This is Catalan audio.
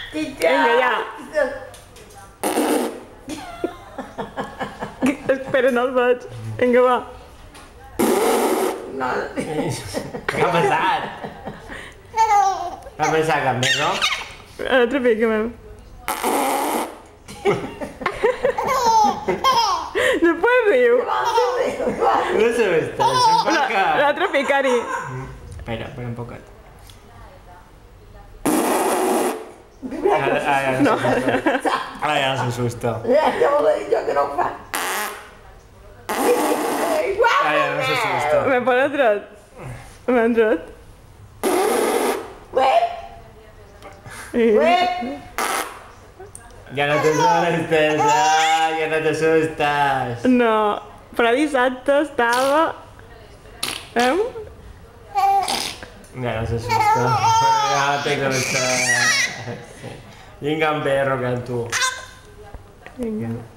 Vinga, ja. Espera, no el veig. Vinga, va. No. Què ha passat? Ha passat cap més, no? Altre pica-me'l. Després riu. No sé on està, això fa que... L'altre pica-hi. Espera un poquet. No. Ara ja no s'assusta. Ja vol dir jo que no ho fa. Ara ja no s'assusta. M'he posat dret. M'he entrat. Ué, ué. Ja no t'assustes, ja no t'assustes. No, però dissabte estava... Veu? Ja no s'assusta. Ja té que estar... Vinga, en perro, que tu. Vinga.